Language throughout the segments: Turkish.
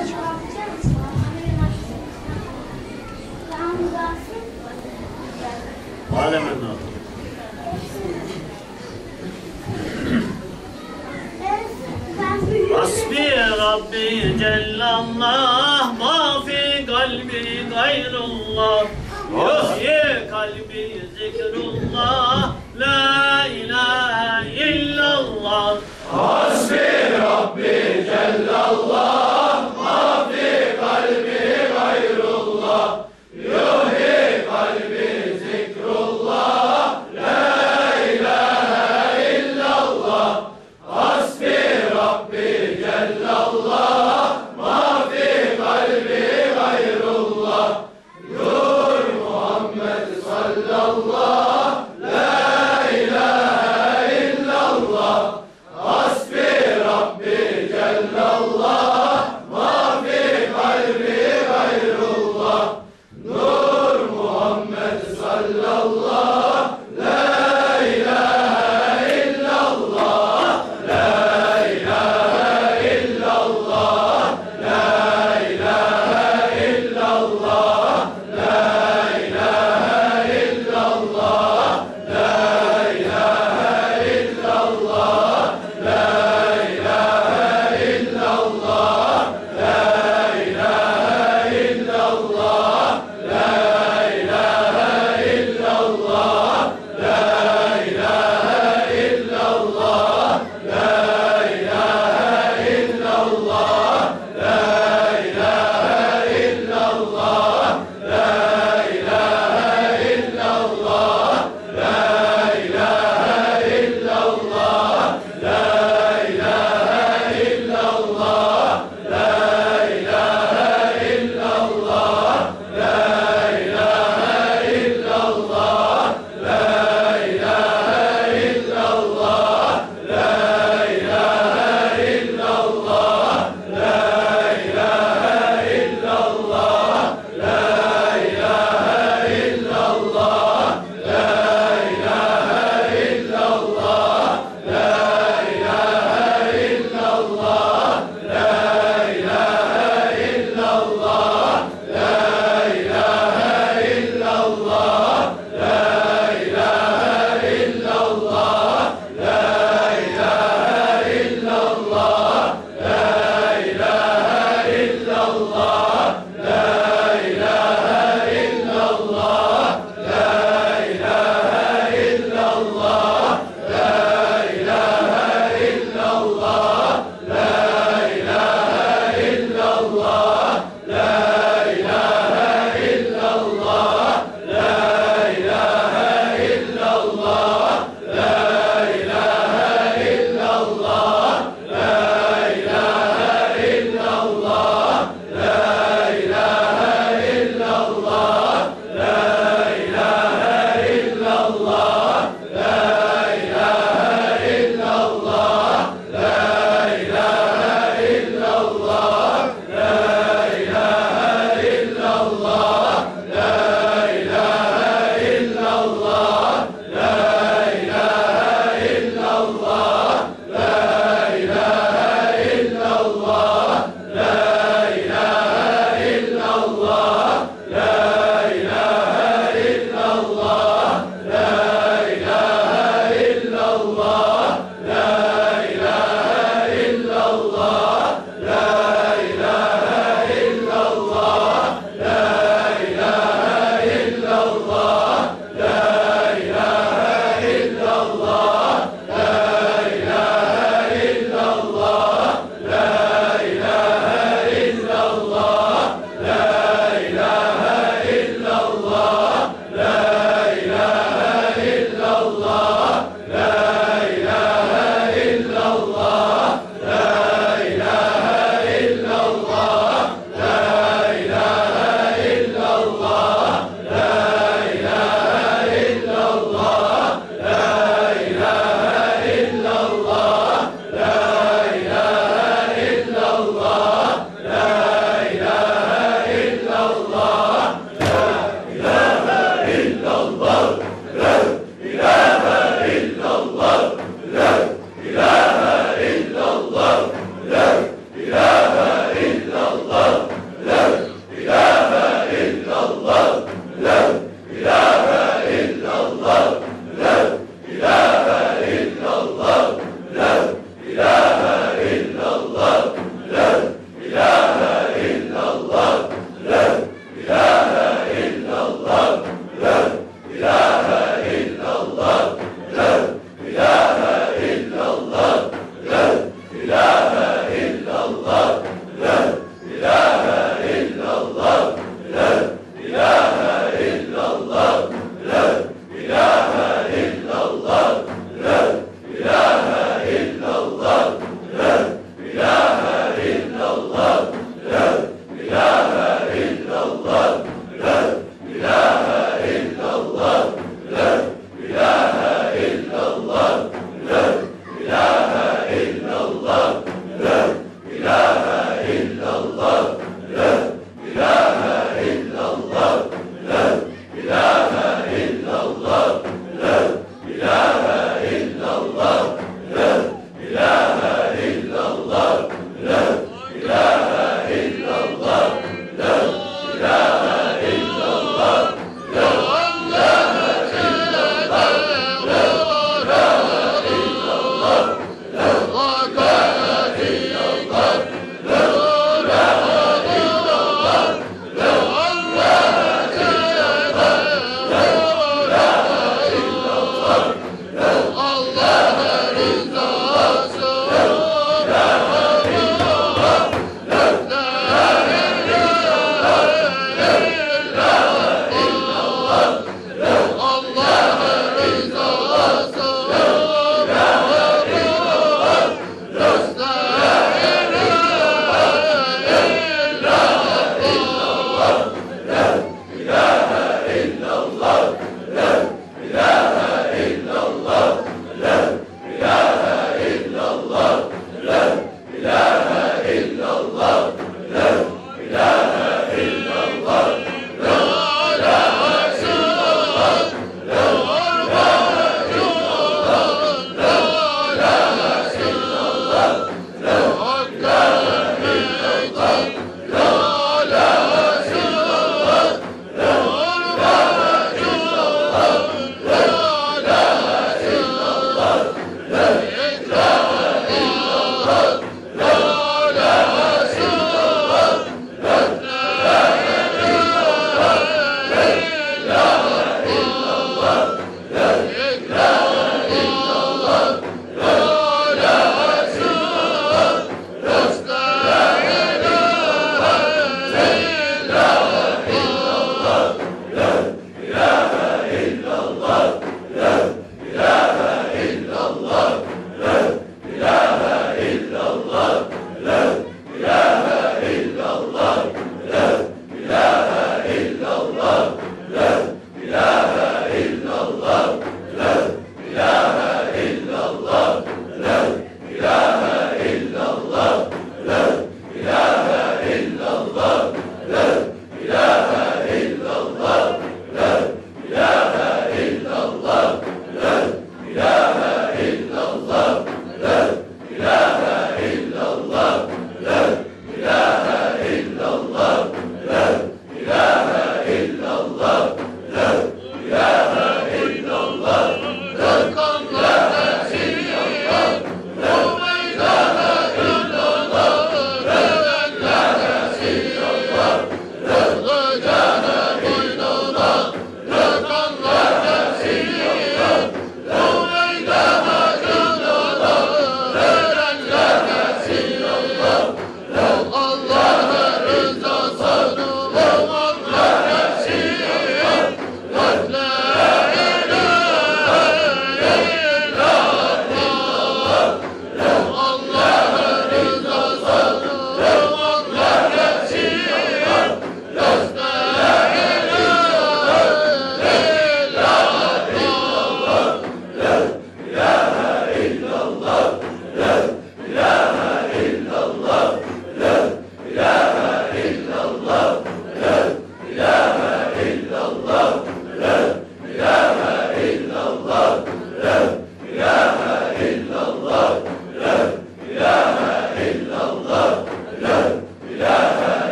Alemin Hasbi Rabbi Cellallah, ma fi kalbi gayrullah, yuhyi kalbi zikrullah, la ilahe illallah. Hasbi Rabbi Cellallah, ma fi kalbi gayrullah, yuhyi kalbi zikrullah, la ilahe illallah. Hasbi Rabbi Cellallah, ma fi kalbi gayrullah, Nur Muhammed sallallah, la ilahe illallah. Hasbi Rabbi Cellallah.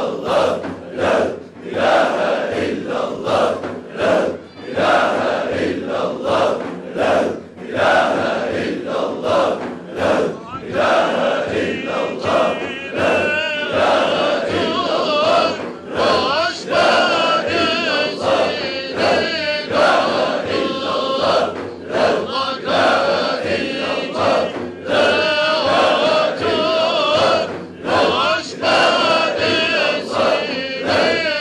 La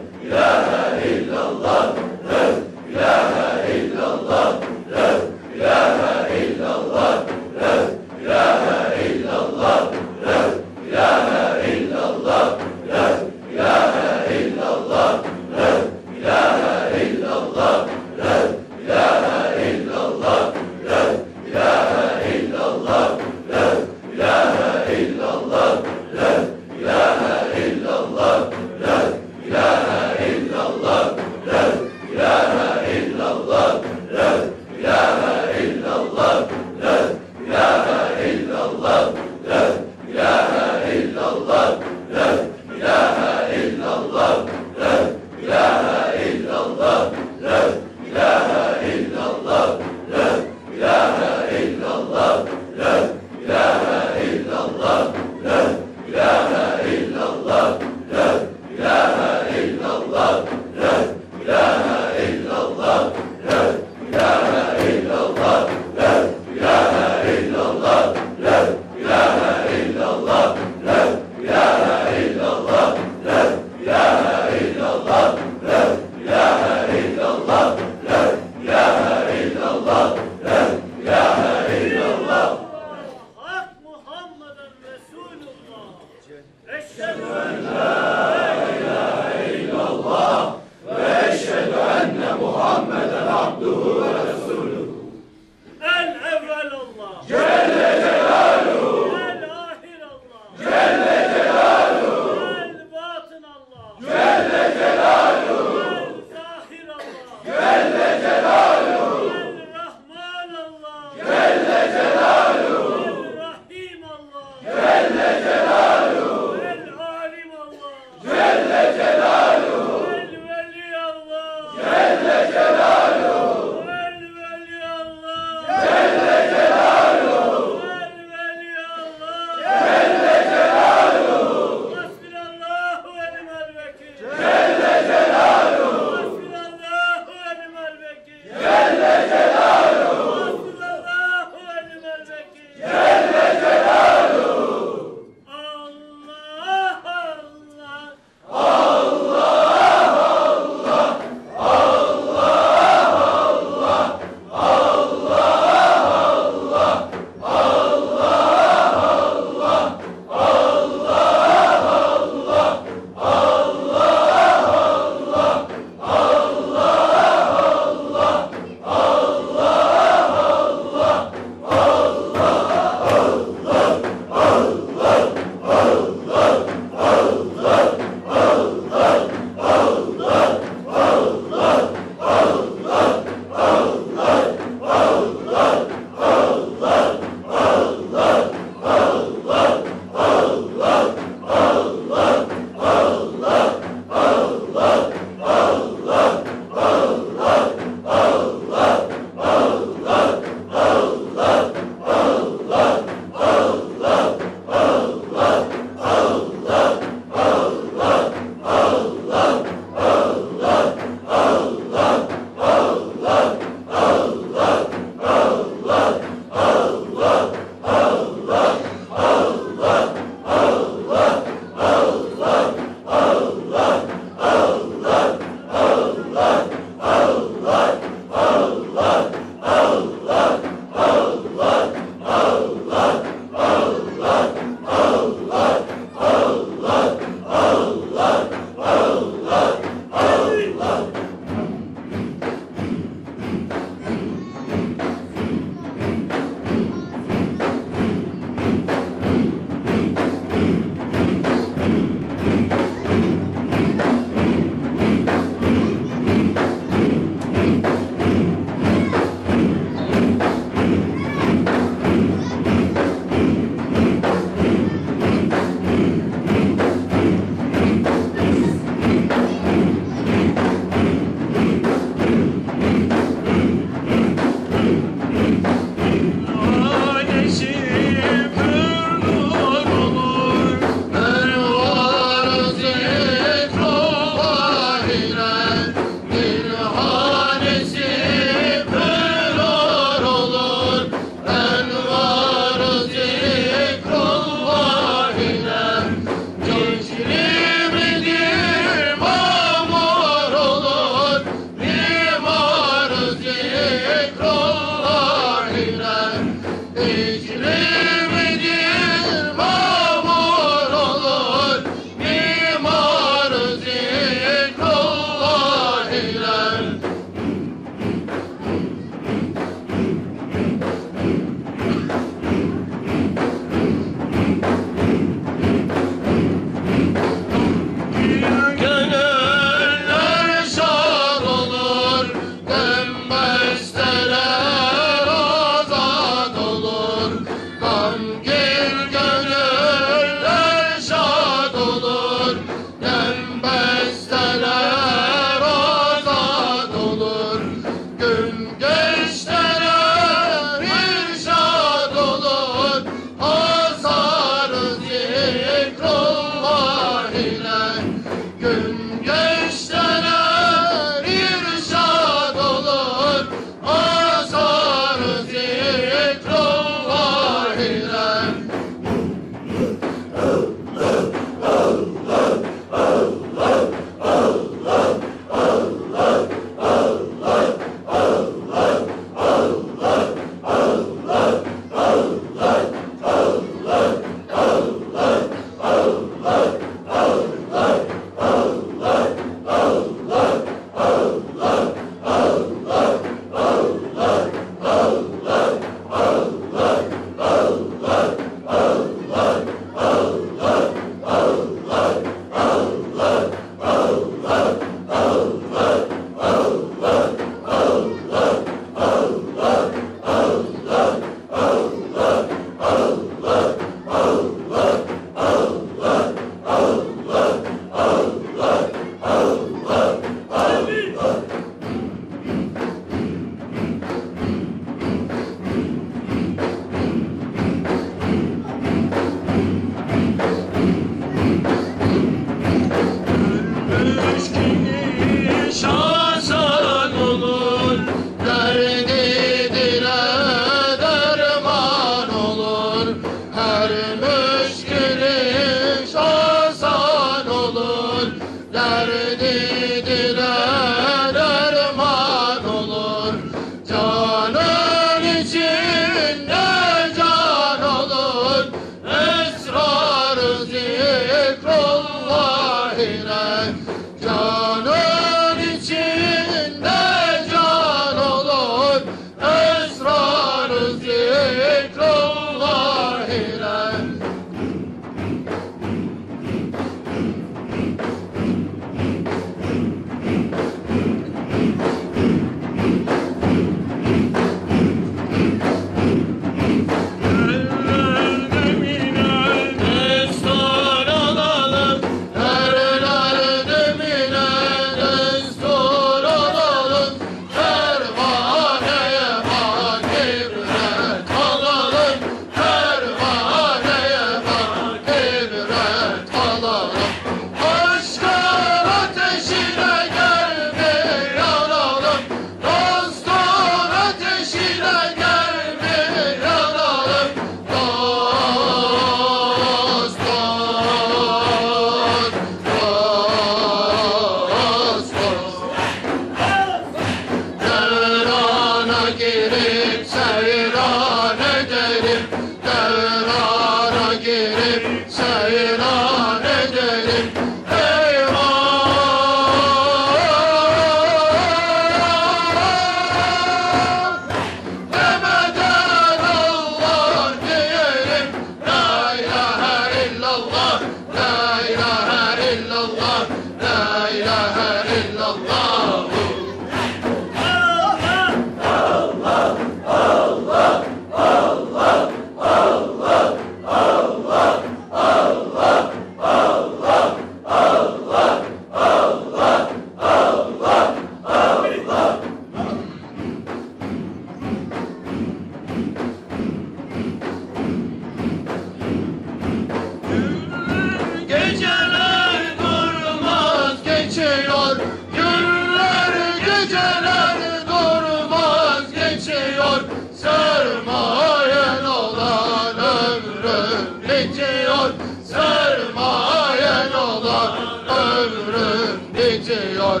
ediyor.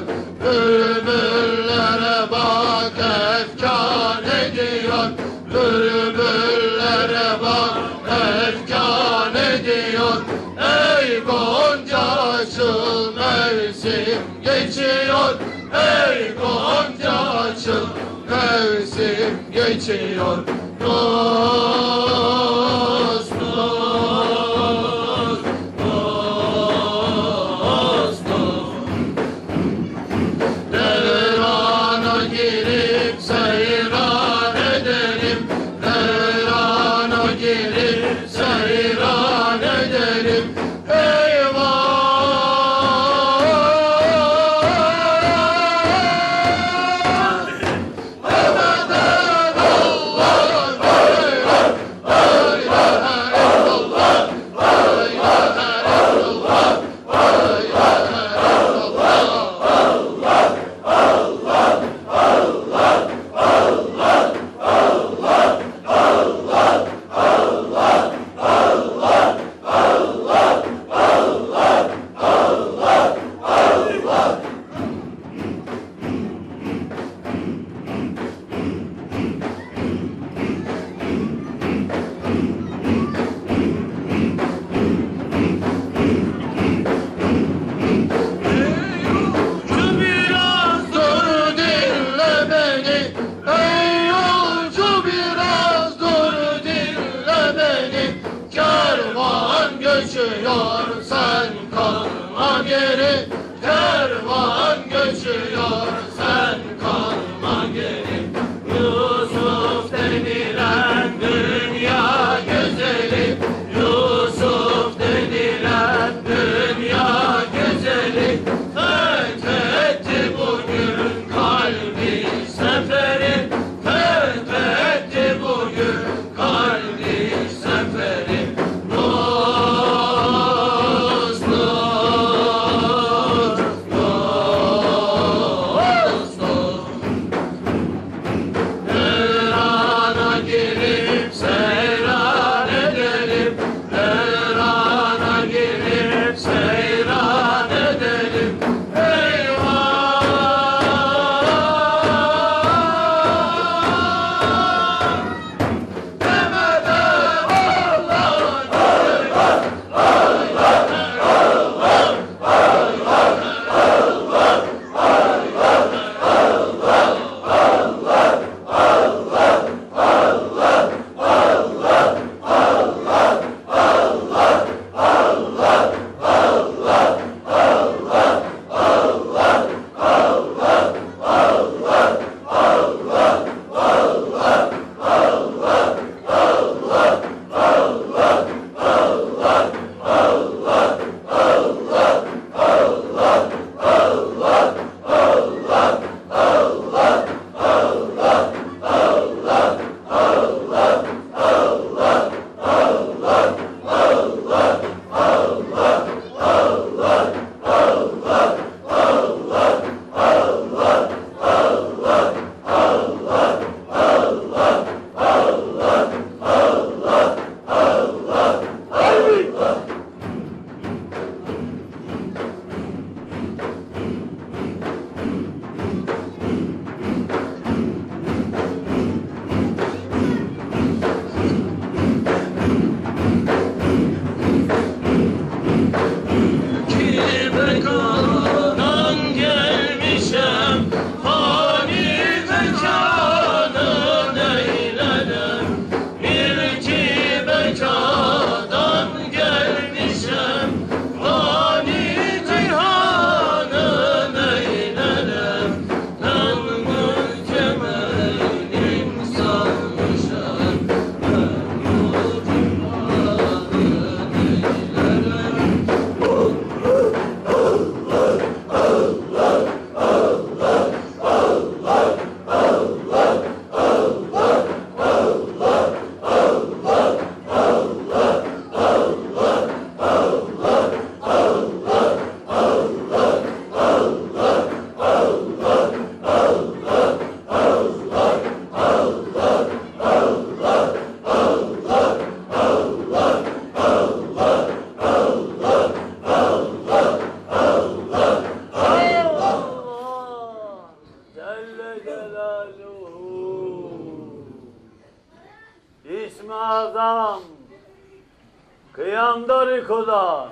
Bülbüllere bak efkan ediyor. Bülbüllere bak efkan ediyor. Ey Gonca açıl mevsim geçiyor. Ey Gonca açıl mevsim geçiyor. Dost, dost, dost, dost. Devrana girip seyran edelim. Devrana girip seyran edelim. Eyvah! Göçüyor, sen kalma geri. Kervan göçüyor, sen kalma geri. Yusuf denilen dünya İsmi Azam. Kıyamda rikoda.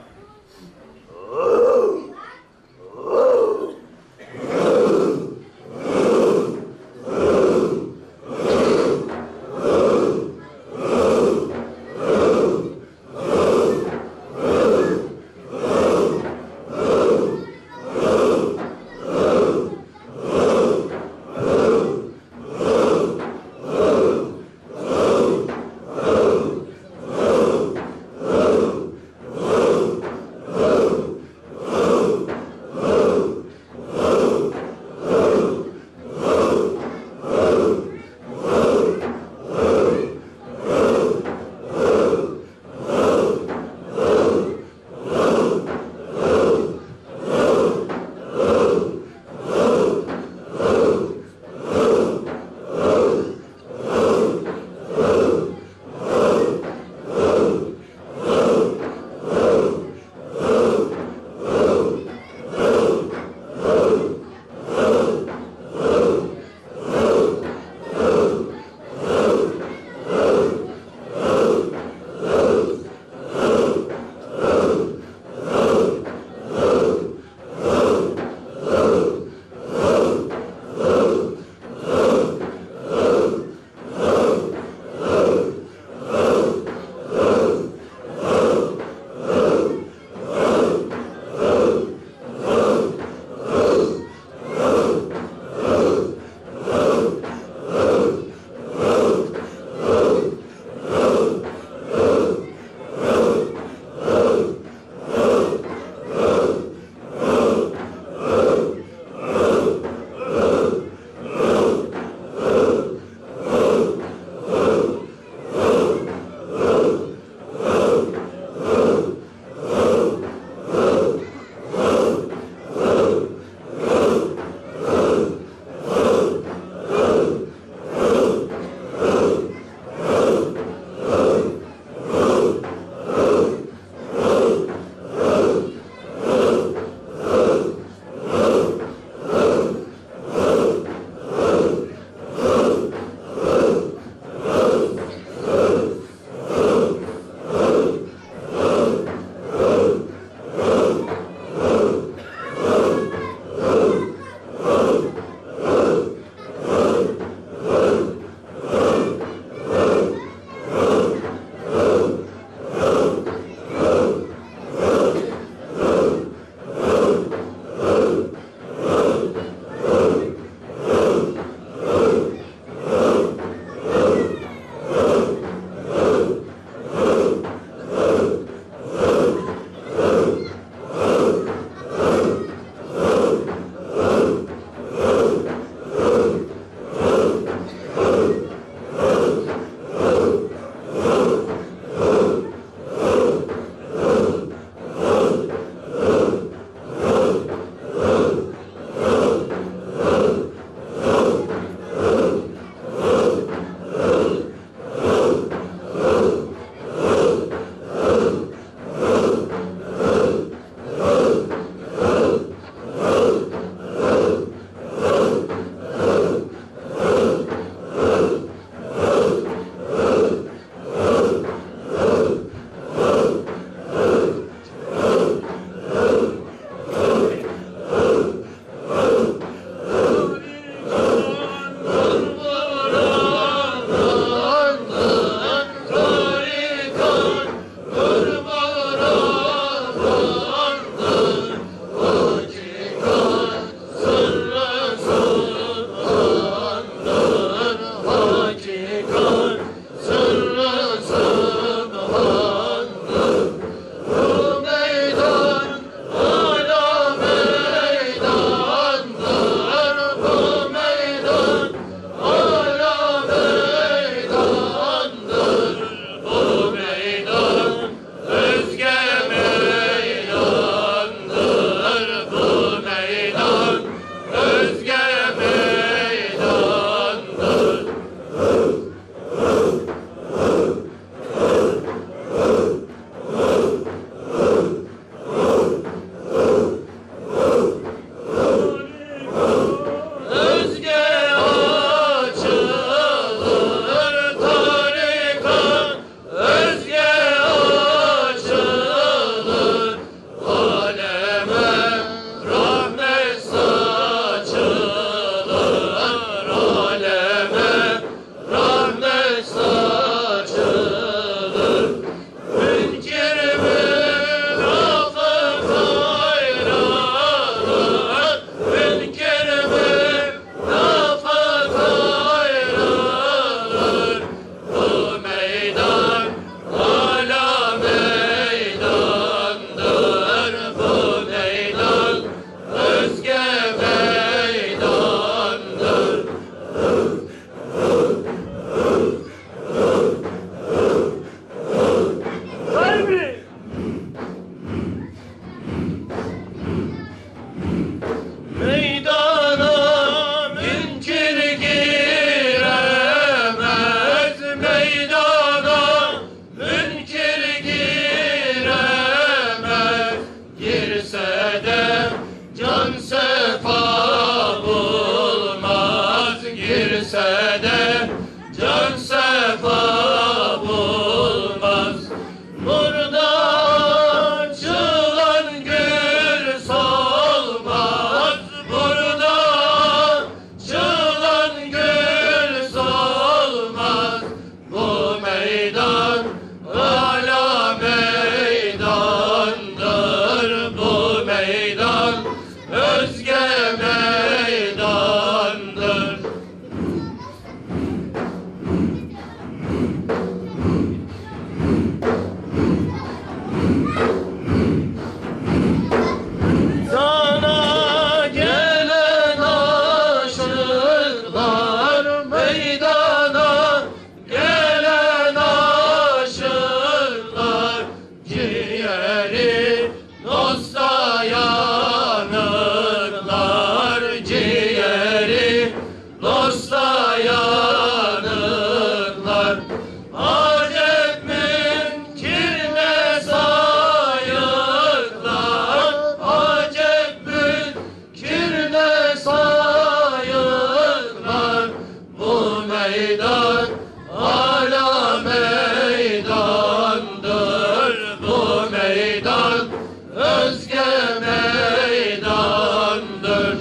Hala meydandır bu meydan, özge meydandır. Sana gelen aşıklar, meydana gelen aşıklar, ciğeri dosta yanıklar, ciğeri dosta yanıklar. Acep münkirle sayıklar, acep münkirle sayıklar. Bu meydan âlâ meydandır, bu meydan özge meydandır.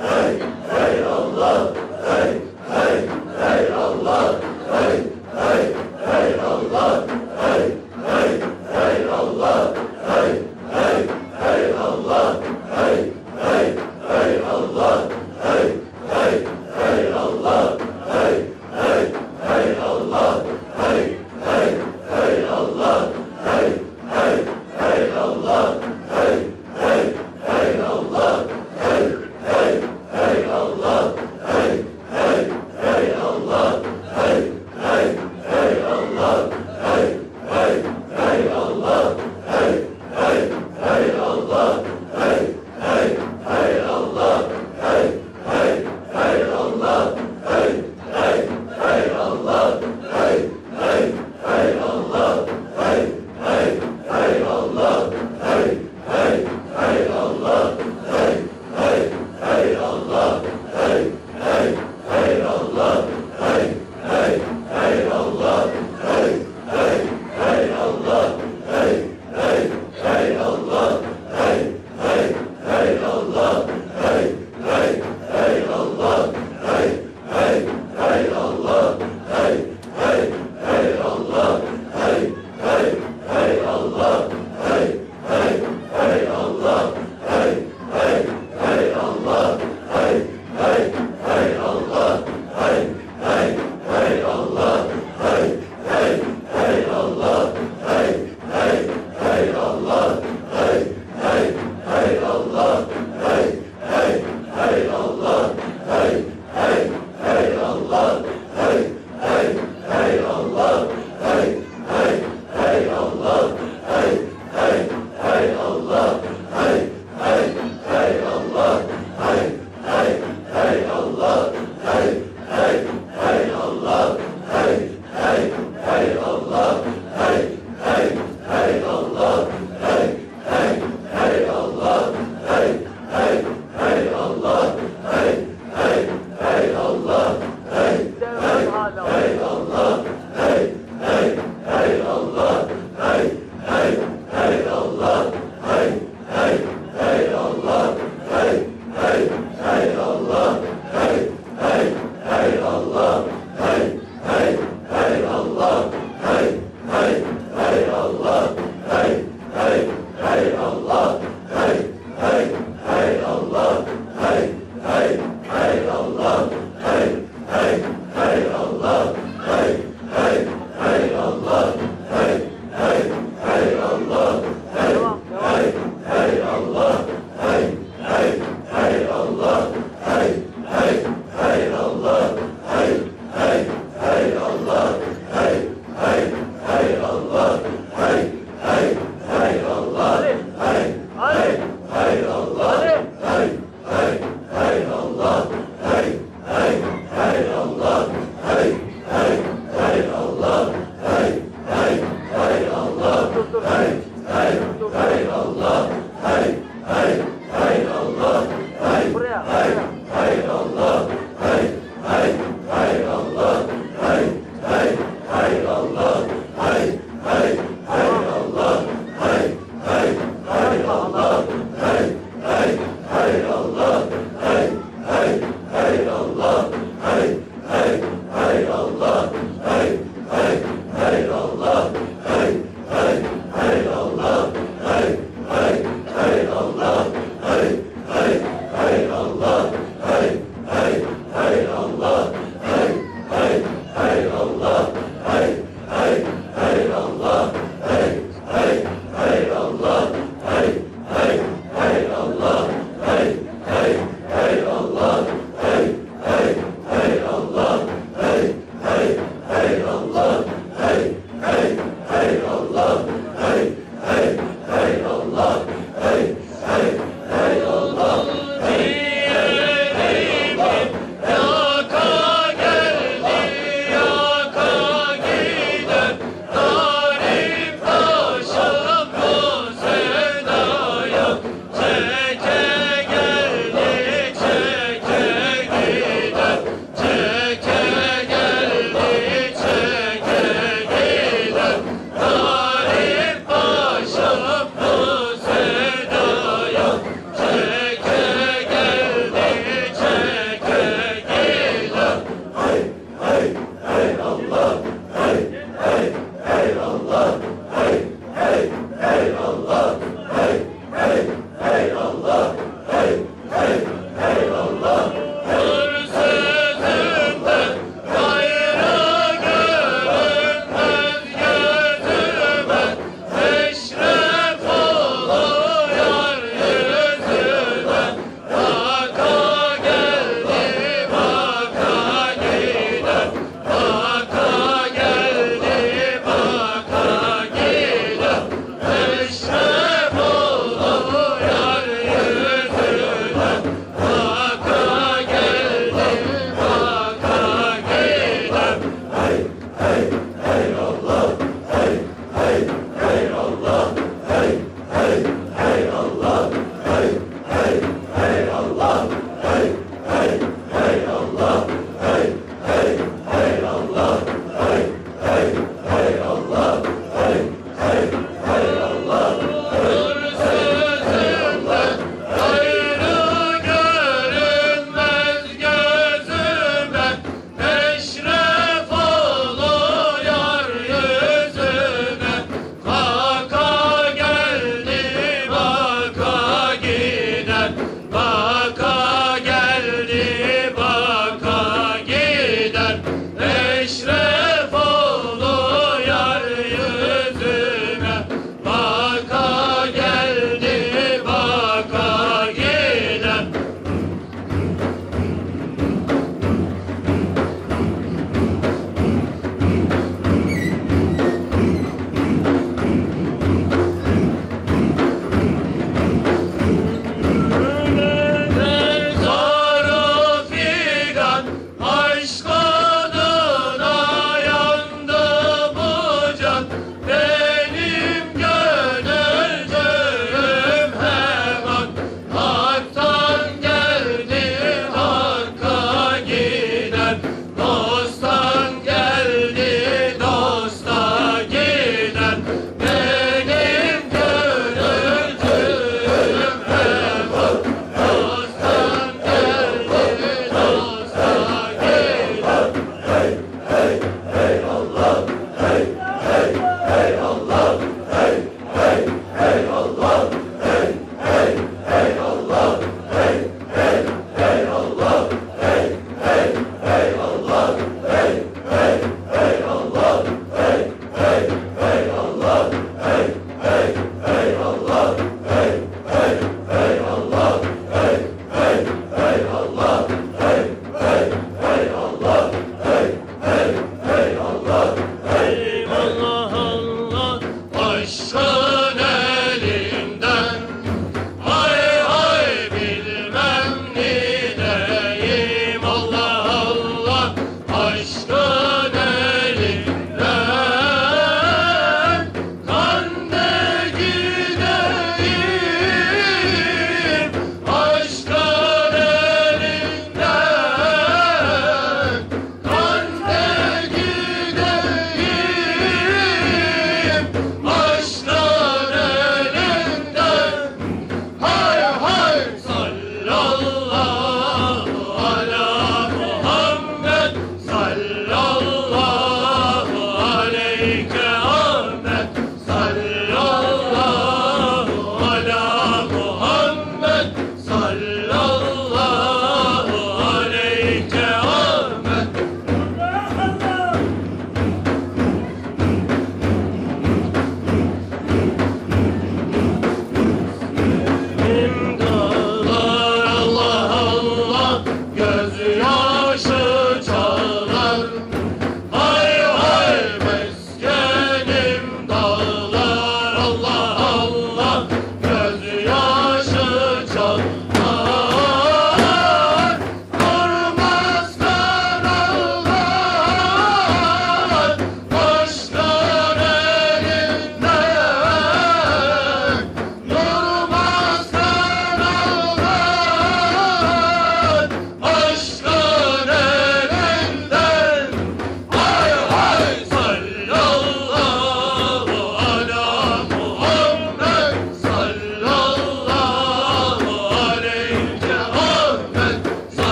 Hey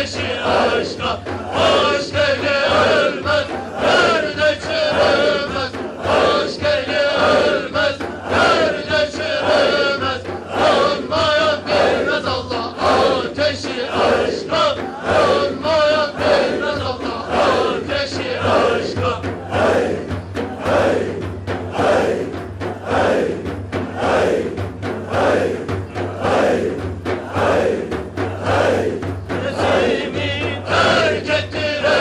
ateşi aşka. Aşk eli ölmez, yerde çürümez. Aşk eli ölmez, yerde çürümez. Yanmayan bilmez Allah ateşi aşka. Yanmayan bilmez Allah ateşi aşka. Nesimi terk ettiren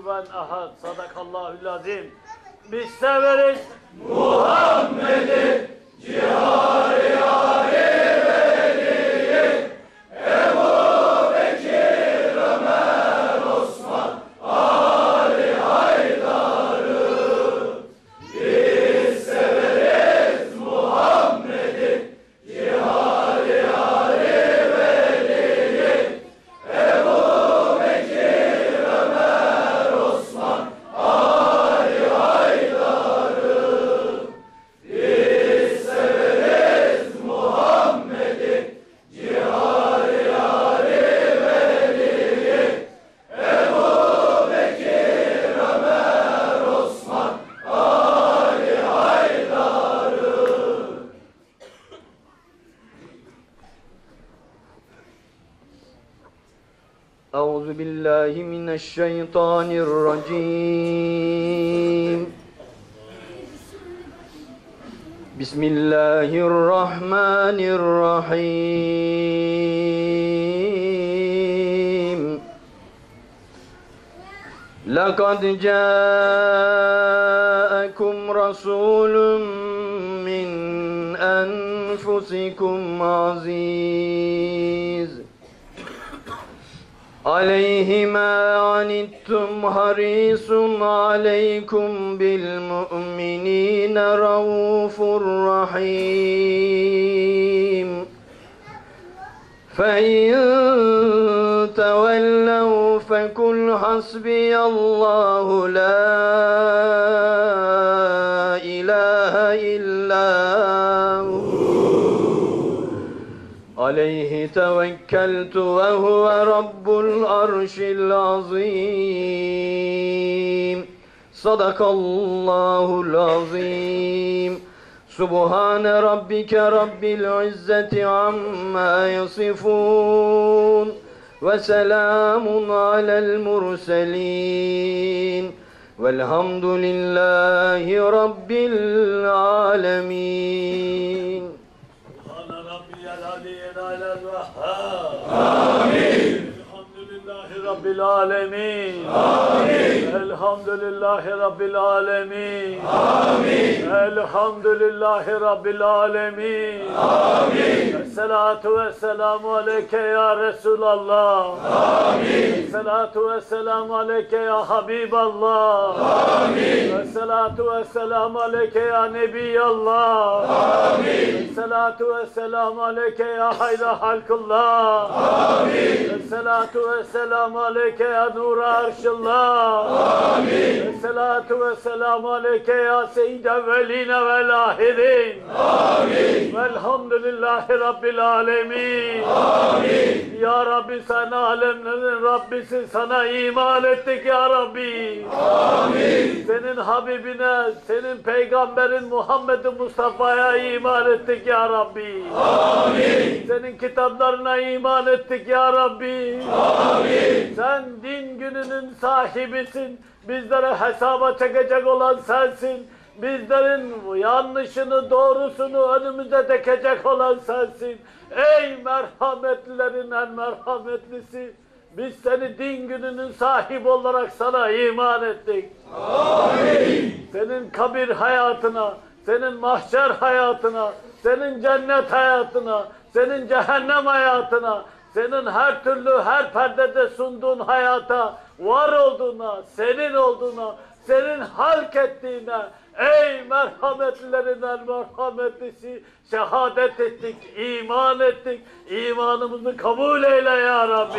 kufuven ahad. Sadakallahül azim. Biz severiz Muhammed'i cihari yâri veliyi Ebu Bekir, Ömer, Osman, Ali Haydar'ı. Biz severiz Muhammed'i cihari yâri veliyi Ebu Bekir, Ömer, Osman, Ali Haydar'ı. Biz severiz Muhammed'i cihari yâri veliyi Ebu Bekir, Ömer, Osman, Ali Haydar'ı. أعوذ بالله من الشيطان الرجيم بسم الله الرحمن الرحيم لقد جاءكم رسول من أنفسكم عزيز عليه ما عنتم حريص عليكم بالمؤمنين رؤوف رحيم فإن تولوا فقل حسبي الله لا إله إلا هو عليه توكلت وهو رب العرش العظيم صدق الله العظيم سبحان ربك رب العزة عما يصفون وسلام على المرسلين والحمد لله رب العالمين. Subhane Rabbiyel Aliyyel Alel Vehhab. Amin. Elhamdülillahi Rabbil Alemin. Amin. Elhamdülillahi Rabbil Alemin. Amin. Elhamdülillahi Rabbil Alemin. Amin. Esselatu vesselamu aleyke ya Resulallah. Amin. Esselatu vesselamu aleyke ya Habiballah. Amin. Esselatu vesselamu aleyke ya Nebiyallah. Amin. Esselatu vesselamu aleyke ya hayra halkullah. Amin. Esselatu vesselamu aleyke ya nur arşıllah. Amin. Esselatu vesselamu aleyke ya seyyid evveline vel ahirin. Amin. Velhamdülillahi Rabbil alemin. Amin. Ya Rabbi sen alemlerin Rabbisi, sana iman ettik ya Rabbi. Amin. Senin Habibine, senin peygamberin Muhammed Mustafa'ya iman ettik ya Rabbi. Amin. Senin kitaplarına iman ettik ya Rabbi. Amin. Sen din gününün sahibisin. Bizlere hesaba çekecek olan sensin. Bizlerin yanlışını, doğrusunu önümüze dikecek olan sensin. Ey merhametlilerin en merhametlisi. Biz seni din gününün sahibi olarak sana iman ettik. Amin. Senin kabir hayatına, senin mahşer hayatına, senin cennet hayatına, senin cehennem hayatına, senin her türlü her perdede sunduğun hayata, var olduğuna, senin olduğuna, senin halk ettiğine, ey merhametlilerin en merhametlisi, şehadet ettik, iman ettik. İmanımızı kabul eyle ya Rabbi.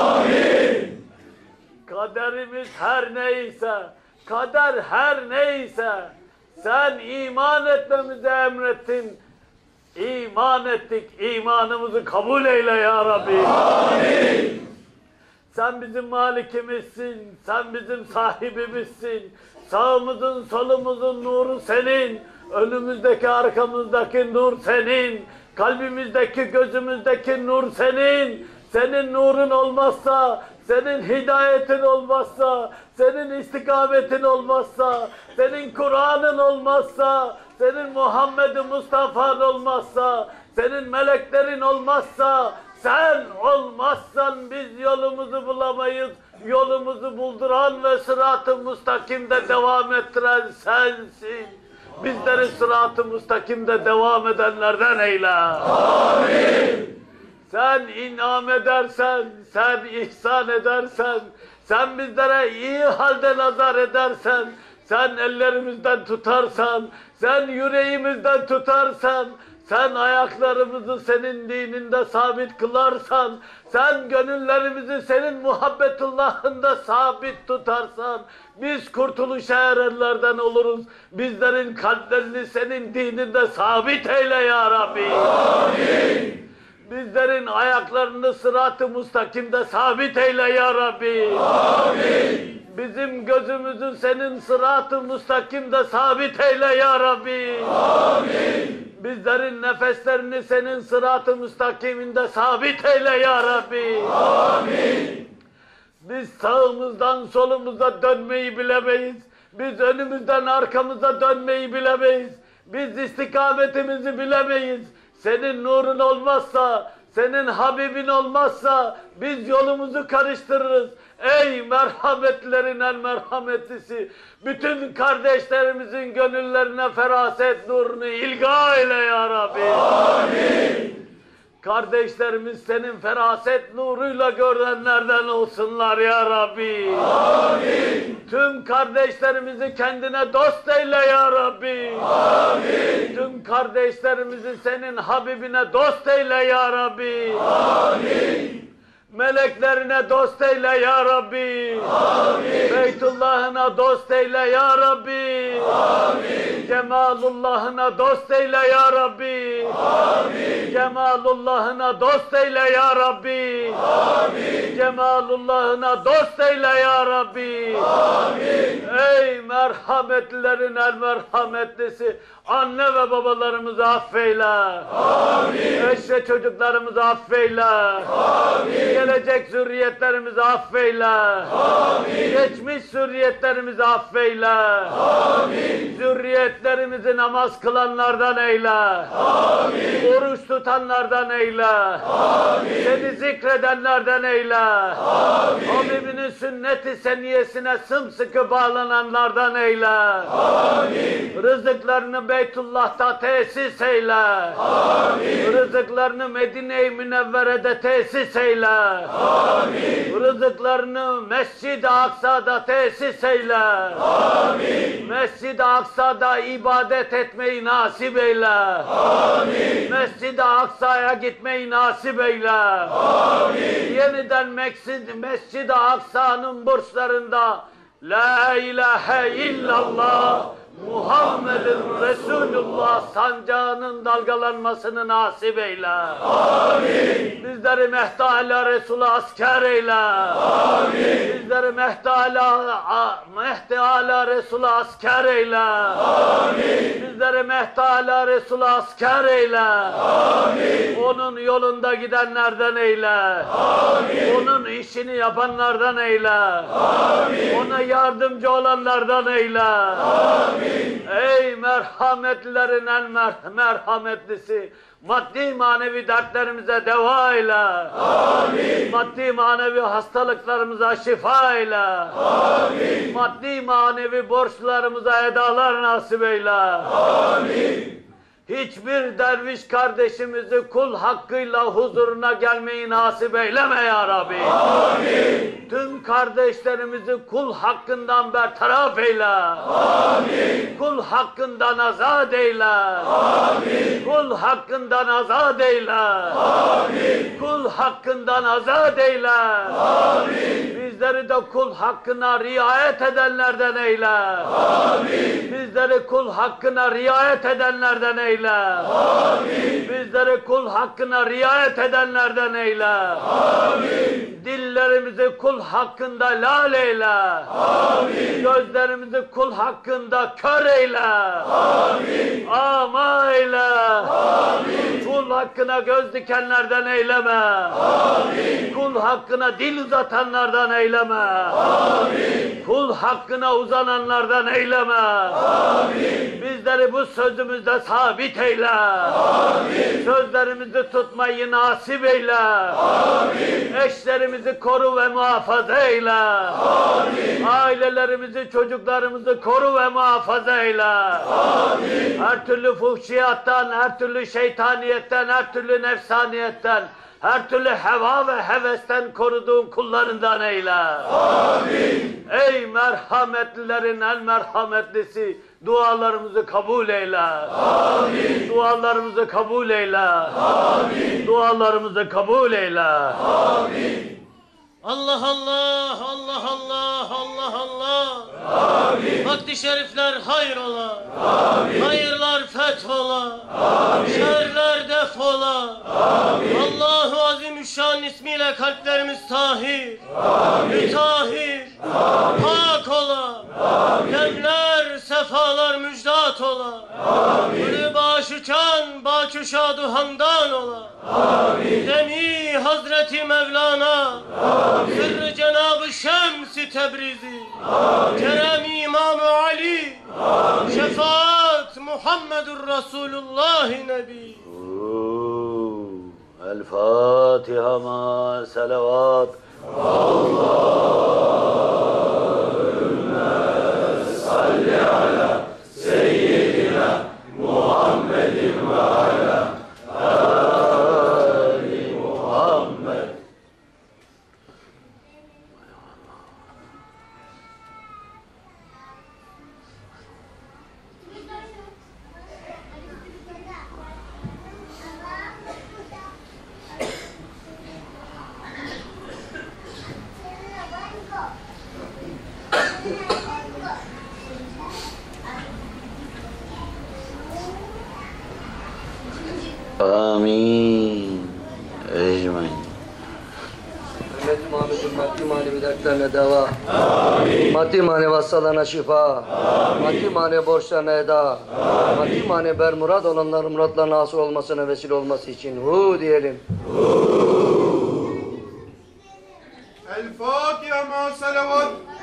Amin. Kaderimiz her neyse, kader her neyse, sen iman etmemizi emrettin. İman ettik, imanımızı kabul eyle ya Rabbi. Amin. Sen bizim malikimizsin, sen bizim sahibimizsin. Sağımızın, solumuzun nuru senin. Önümüzdeki, arkamızdaki nur senin. Kalbimizdeki, gözümüzdeki nur senin. Senin nurun olmazsa, senin hidayetin olmazsa, senin istikametin olmazsa, senin Kur'an'ın olmazsa, senin Muhammed Mustafa'nın olmazsa, senin meleklerin olmazsa, sen olmazsan biz yolumuzu bulamayız, Yolumuzu bulduran ve sırat-ı müstakimde devam ettiren sensin. Bizleri sırat-ı müstakimde devam edenlerden eyle. Amin. Sen inam edersen, sen ihsan edersen, sen bizlere iyi halde nazar edersen, sen ellerimizden tutarsan, sen yüreğimizden tutarsan, sen ayaklarımızı senin dininde sabit kılarsan, sen gönüllerimizi senin muhabbetullahında sabit tutarsan, biz kurtuluşa erenlerden oluruz. Bizlerin kalplerini senin dininde sabit eyle ya Rabbi. Amin. Bizlerin ayaklarını sırat-ı müstakimde sabit eyle ya Rabbi. Amin. Bizim gözümüzü senin sırat-ı müstakimde sabit eyle ya Rabbi. Amin. Bizlerin nefeslerini senin sırat-ı müstakiminde sabit eyle ya Rabbi. Amin. Biz sağımızdan solumuza dönmeyi bilemeyiz. Biz önümüzden arkamıza dönmeyi bilemeyiz. Biz istikametimizi bilemeyiz. Senin nurun olmazsa, senin Habibin olmazsa biz yolumuzu karıştırırız. Ey merhametlerin en merhametlisi, bütün kardeşlerimizin gönüllerine feraset nurunu ilga eyle ya Rabbi. Amin. Kardeşlerimiz senin feraset nuruyla görenlerden olsunlar ya Rabbi. Amin. Tüm kardeşlerimizi kendine dost eyle ya Rabbi. Amin. Tüm kardeşlerimizi senin Habibine dost eyle ya Rabbi. Amin. Meleklerine dost eyle ya Rabbi. Amin. Beytullah'ına dost eyle ya Rabbi. Amin. Cemalullah'ına dost eyle ya Rabbi. Amin. Cemalullah'ına dost eyle ya Rabbi. Amin. Cemalullah'ına dost eyle ya Rabbi. Amin. Ey merhametlilerin en merhametlisi, anne ve babalarımızı affeyle. Amin. Eş ve çocuklarımızı affeyle. Amin. Gelecek zürriyetlerimizi affeyle. Amin. Geçmiş zürriyetlerimizi affeyle. Amin. Zürriyetlerimizi namaz kılanlardan eyle. Amin. Oruç tutanlardan eyle. Amin. Seni zikredenlerden eyle. Amin. Habibinin sünnet-i seniyesine sımsıkı bağlananlardan eyle. Amin. Rızıklarını Beytullah'ta tesis eyle. Amin. Rızıklarını Medine-i Münevvere'de tesis eyle. Amin. Rızıklarını Mescid-i Aksa'da tesis eyle. Amin. Mescid-i Aksa'da ibadet etmeyi nasip eyle. Amin. Mescid-i Aksa'ya gitmeyi nasip eyle. Amin. Yeniden Mescid-i Aksa'nın burçlarında La ilahe illallah Muhammedun Resulullah sancağının dalgalanmasını nasip eyle. Amin. Bizleri Mehdi Resul'a asker eyle. Amin. Bizleri Mehdi Resul'a asker eyle. Amin. Bizleri Mehdi Resul'a asker eyle. Amin. Onun yolunda gidenlerden eyle. Amin. Onun işini yapanlardan eyle. Amin. Ona yardımcı olanlardan eyle. Amin. Ey merhametlilerin en merhametlisi, maddi manevi dertlerimize deva eyle. Amin. Maddi manevi hastalıklarımıza şifa eyle. Amin. Maddi manevi borçlarımıza edalar nasip eyle. Amin. Hiçbir derviş kardeşimizi kul hakkıyla huzuruna gelmeyi nasip eyleme ya Rabbi. Amin. Tüm kardeşlerimizi kul hakkından bertaraf eyle. Amin. Kul hakkından azat eyle. Amin. Kul hakkından azat eyle. Amin. Kul hakkından azat eyle. Amin. Bizleri de kul hakkına riayet edenlerden eyle. Amin. Bizleri kul hakkına riayet edenlerden eyle. Amin. Bizleri kul hakkına riayet edenlerden eyle. Amin. Dillerimizi kul hakkında lal eyle. Amin. Gözlerimizi kul hakkında kör eyle. Amin. Ama eyle. Amin. Kul Kul hakkına göz dikenlerden eyleme. Amin. Kul hakkına dil uzatanlardan eyleme. Amin. Kul hakkına uzananlardan eyleme. Amin. Bizleri bu sözümüzde sabit eyle. Amin. Sözlerimizi tutmayı nasip eyle. Amin. Eşlerimizi koru ve muhafaza eyle. Amin. Ailelerimizi, çocuklarımızı koru ve muhafaza eyle. Amin. Her türlü fuhşiyattan, her türlü şeytaniyetten, her türlü nefsaniyetten, her türlü heva ve hevesten koruduğun kullarından eyle. Amin. Ey merhametlilerin en merhametlisi, dualarımızı kabul eyle. Amin. Dualarımızı kabul eyle. Amin. Dualarımızı kabul eyle. Amin. Allah Allah, Allah Allah, Allah Allah. Amin. Vakti şerifler hayrola. Amin. Hayırlar fethola. Amin. Şerler defola. Amin. Allahu Azimüşşan ismiyle kalplerimiz tahir. Amin. Mütahhir. Amin. Pak ola. Amin. Demler, sefalar müjdat ola. Amin. Gülü başuçan, baküşadu hamdan ola. Amin. Demi Hazreti Mevlana. Amin. Sırrı Cenab-ı Şems-i Tebrizi. Amin. Kerem İmam-ı Ali. Amin. Şefaat Muhammedur Resulullah Nebi. El Fatiha ma selavat. Salli ala seyyidina Muhammedin ve ala ali Muhammed. Amin. Ecmaîn. Hürmet-i Muhammed'in maddi manevi dertlerine deva. Maddi manevi hastalarına şifa. Maddi manevi borçlarına eda. Maddi manevi bermurad olanların muratlarına hasıl olmasına vesile olması için hu diyelim. El Fatiha ma salavat.